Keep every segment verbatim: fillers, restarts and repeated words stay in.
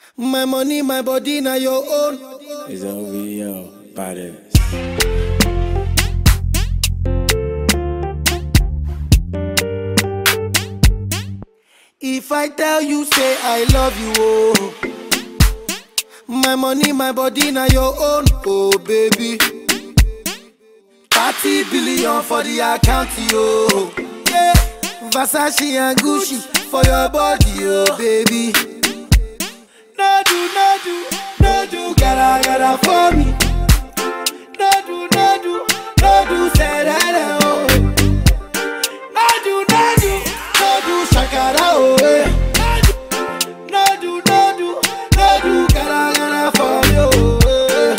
My money, my body, now your own. It's O V O, badass. If I tell you, say I love you, oh. My money, my body, now your own, oh baby. thirty billion for the account, yo. Yeah. Versace and Gucci for your body, oh baby. No do, no do, no do, gotta, gotta for me. No do, no do, no do, say that, oh. No do, no do, no do, shakara, oh. No do, no do, no do, gotta, gotta for me, oh.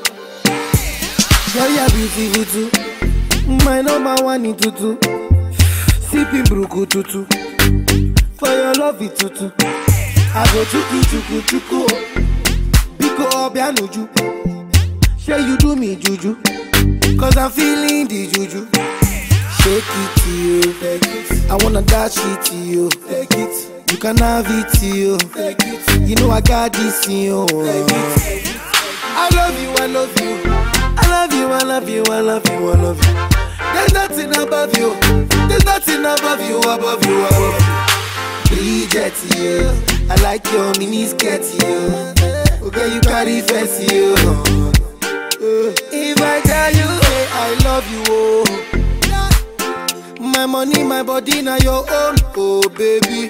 Girl, you're beautiful too. My number one in tutu. Sipping bruku tutu. For your love it tutu. I go chuku chuku chuku. Biko obianuju. Sure you do me juju. Cause I'm feeling the juju. Shake it to you. Take it. I wanna dash it to you. Take it. You can have it to you. Take it. You know I got this in you. Take it. I love you, I love you. I love you, I love you, I love you, I love you. There's nothing above you. There's nothing above you, above you, above you. Bridget, yeah. I like your mini skirt, yeah. Okay, you carry fancy, yeah. If I tell you, hey, I love you, oh. My money, my body, now your own, oh baby.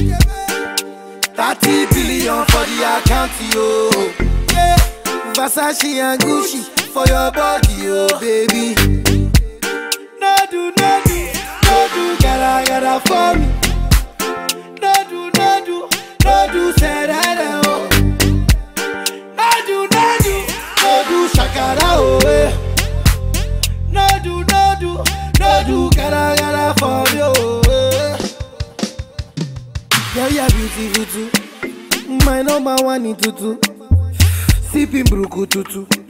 thirty billion for the account, yo. Yeah. Versace and Gucci for your body, oh baby. No do, no do, no do, gotta, gotta for me. No do, no do, no do, say that, oh. No do, no do, no do, shakara, oh. Eh. No do, no do, no do, gotta, gotta for me, oh. Eh. Girl, you're beautiful too. My number one in tutu. Sipping bruku tutu.